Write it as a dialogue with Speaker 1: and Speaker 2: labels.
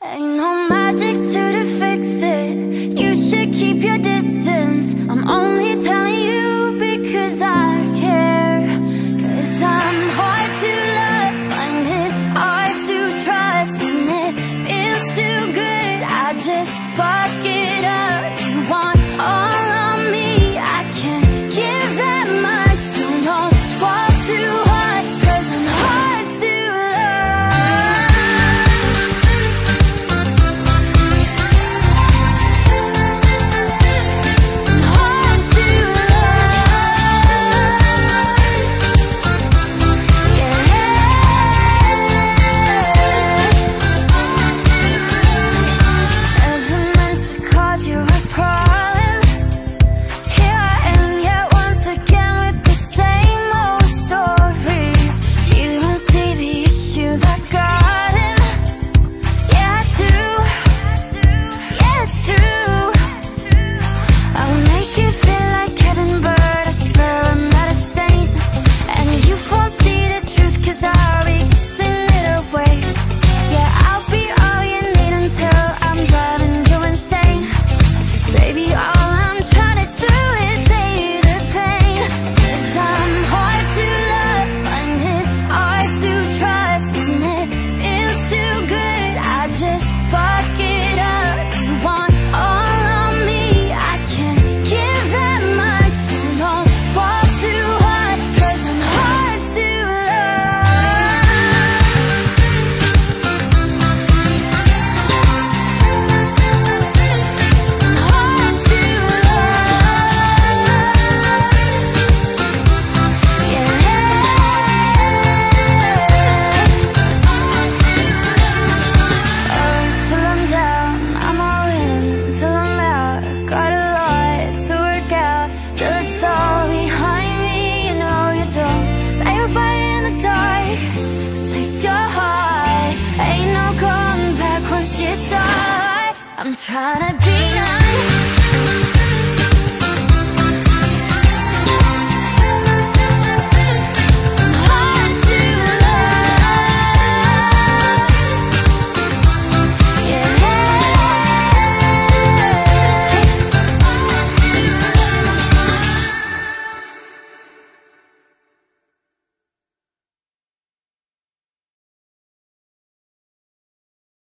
Speaker 1: Ain't no magic to fix it. You should keep your distance. I'm only telling you because I care. Cause I'm hard to love, find it hard to trust. When it feels too good, I just fuck it up. You want all of me, I can't give that much. So don't fall too hard, cause I'm hard to love. I'm hard to love. Yeah. Never meant to cause you a problem. Here I am yet once again with the same old story. You don't see the issues I got in. Yeah, I do. Yeah, it's true. I'll make you feel like heaven, but I swear I'm not a saint. And you won't see the truth, cause I'll be kissing it away. Yeah, I'll be all you need until I'm driving you insane. Baby, all I'm trying to do is save the pain. Cause I'm hard to love, find it hard to trust. When it feels too good, I just fuck it up. You want all of me, I can't give that much. So don't fall too hard, cause I'm hard to love. I'm hard to love. Yeah. Till I'm down, I'm all in. Till I'm out, got a lot to work out. Till it's all behind me, you know you don't light a fire in the dark. Protect your heart, ain't no going back once you start. I'm trying to be nice.